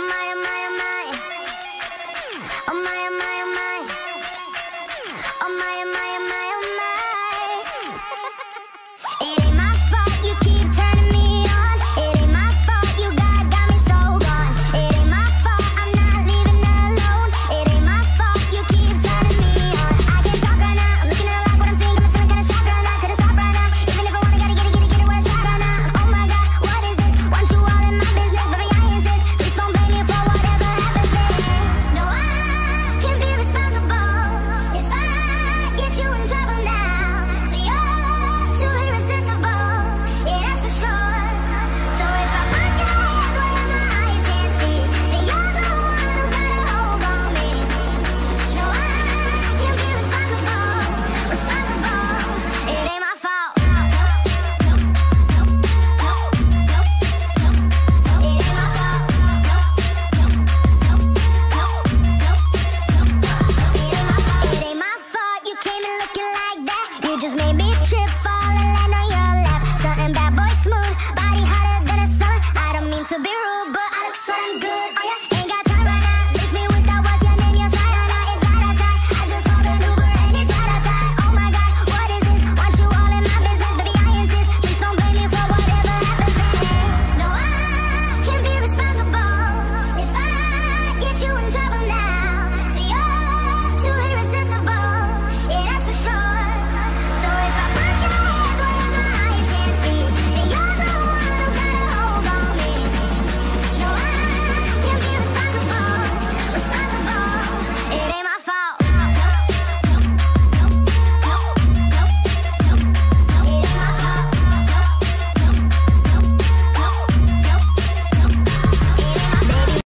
Just made me trip, fall and land on your lap. Something bad boy smooth, body hotter than a sun. I don't mean to be rude, but I look so damn good.